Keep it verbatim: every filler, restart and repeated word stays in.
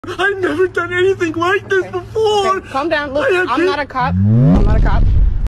I've never done anything like this before. Okay, calm down. Look, I I'm can't- not a cop. I'm not a cop.